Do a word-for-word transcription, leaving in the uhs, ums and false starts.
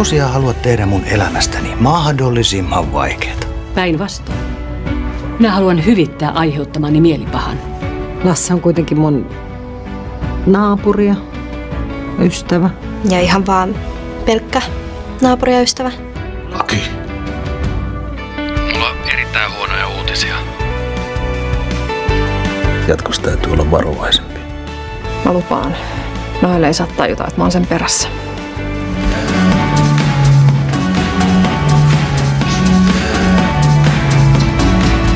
tosiaan haluat tehdä mun elämästäni mahdollisimman vaikeeta. Päinvastoin. Minä haluan hyvittää aiheuttamani mielipahan. Lasse on kuitenkin mun naapuri ja ystävä. Ja ihan vaan pelkkä naapuri ja ystävä. Laki. Mulla on erittäin huonoja uutisia. Jatkossa täytyy olla varovaisempi. Mä lupaan. Noelle ei saa tajuta, että mä oon sen perässä.